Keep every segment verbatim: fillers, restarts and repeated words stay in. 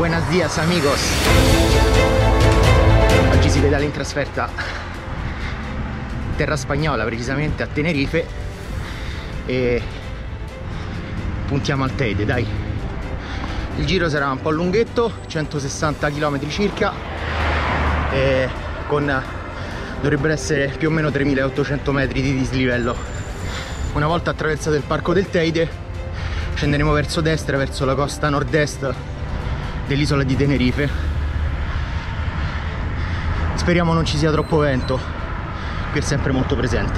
Buenos dias amigos. Oggi si pedala in trasferta in terra spagnola, precisamente a Tenerife, e puntiamo al Teide, dai. Il giro sarà un po' lunghetto, centosessanta chilometri circa, e con dovrebbero essere più o meno tremilaottocento metri di dislivello. Una volta attraversato il parco del Teide scenderemo verso destra, verso la costa nord-est dell'isola di Tenerife. Speriamo non ci sia troppo vento, che è sempre molto presente.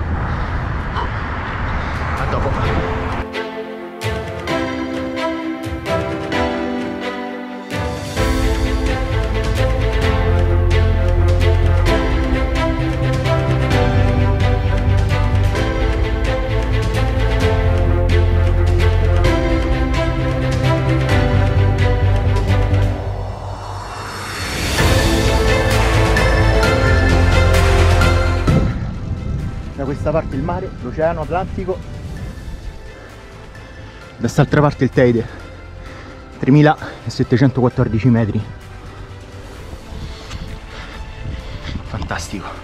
A dopo. Da questa parte il mare, l'oceano Atlantico, da quest'altra parte il Teide, tremilasettecentoquattordici metri. Fantastico.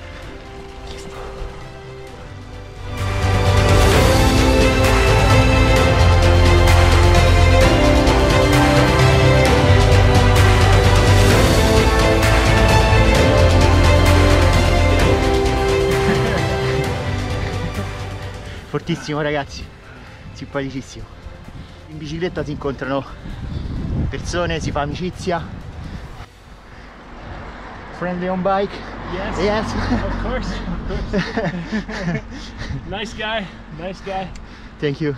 Fortissimo ragazzi, simpaticissimo. In bicicletta si incontrano persone, si fa amicizia. Friendly on bike? Yes, yes. Of course, of course. Nice guy, nice guy. Thank you.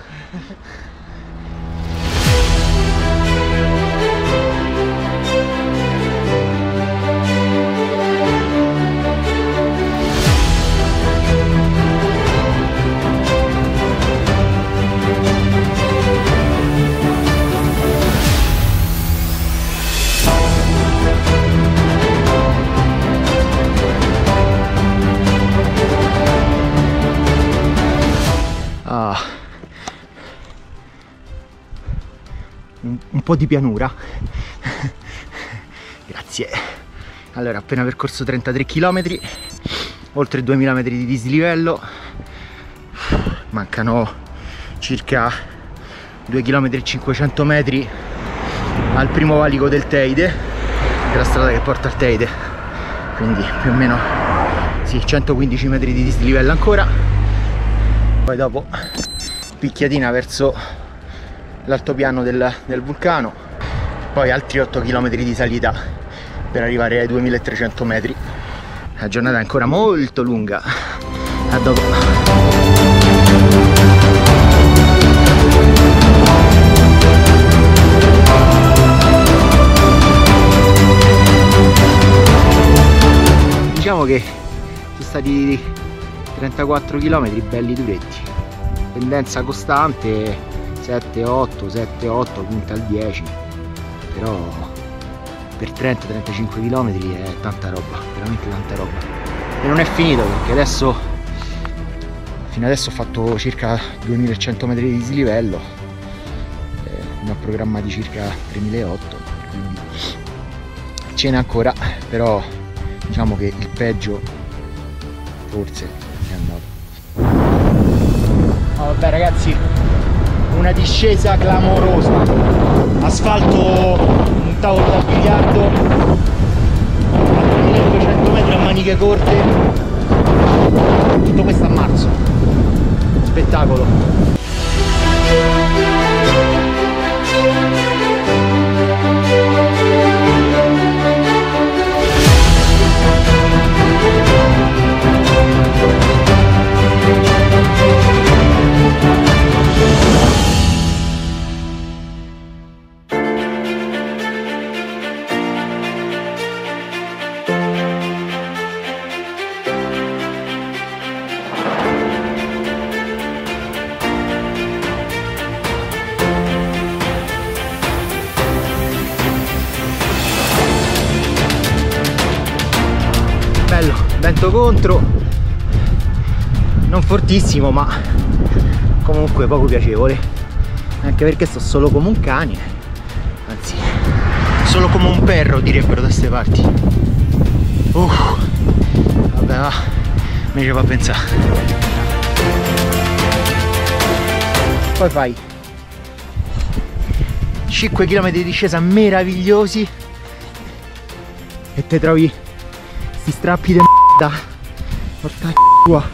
Ah, un, un po' di pianura. Grazie. Allora, appena percorso trentatré chilometri, oltre duemila metri di dislivello, mancano circa due chilometri e cinquecento metri al primo valico del Teide, che è la strada che porta al Teide, quindi più o meno sì, centoquindici metri di dislivello ancora. Poi dopo picchiatina verso l'altopiano del, del vulcano, poi altri otto chilometri di salita per arrivare ai duemilatrecento metri. La giornata è ancora molto lunga. A dopo. Diciamo che sono stati trentaquattro chilometri belli duretti, tendenza costante sette otto, sette otto, punta al dieci, però per trenta trentacinque chilometri è tanta roba, veramente tanta roba. E non è finito, perché adesso fino adesso ho fatto circa duemilacento metri di dislivello, eh, ne ho programmati circa tremilaottocento, quindi ce n'è ancora, però diciamo che il peggio forse è andato. Oh, vabbè ragazzi, una discesa clamorosa, asfalto, un tavolo da biliardo a duemiladuecento metri a maniche corte, tutto questo a marzo, spettacolo. Bello, vento contro, non fortissimo ma comunque poco piacevole, anche perché sto solo come un cane, anzi solo come un perro, direbbero da queste parti. Uh, vabbè, va, me ci fa pensare. Poi fai cinque chilometri di discesa meravigliosi e te trovi sti strappi di merda. Porca tua.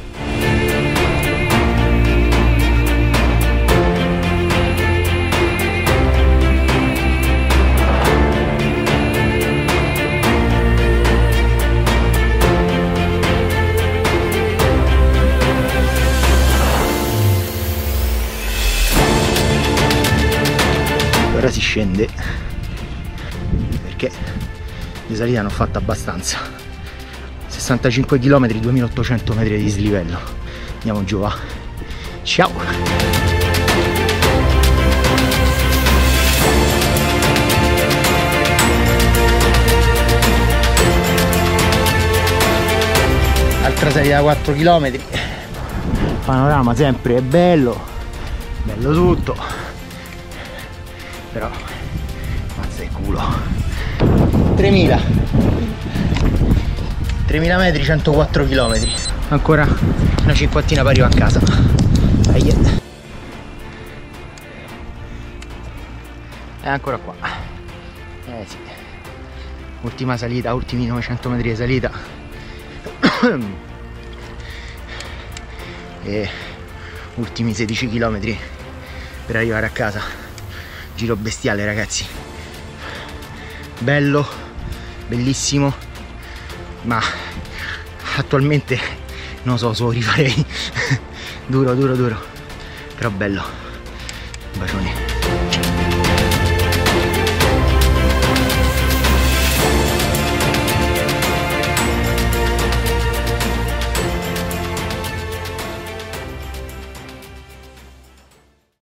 Ora si scende perché di salita ne ho fatta abbastanza. Sessantacinque chilometri, duemilaottocento metri di dislivello. Andiamo giù, va. Ciao. Altra salita da quattro chilometri. Panorama sempre è bello, bello tutto. Però mazza il culo. tremila tremila metri, centoquattro chilometri. Ancora una cinquantina per arrivare a casa. Aia. È ancora qua. Eh sì. Ultima salita, ultimi novecento metri di salita. E ultimi sedici chilometri per arrivare a casa. Giro bestiale, ragazzi, bello, bellissimo, ma attualmente non so se lo rifarei. Duro, duro, duro, però bello. Bacioni.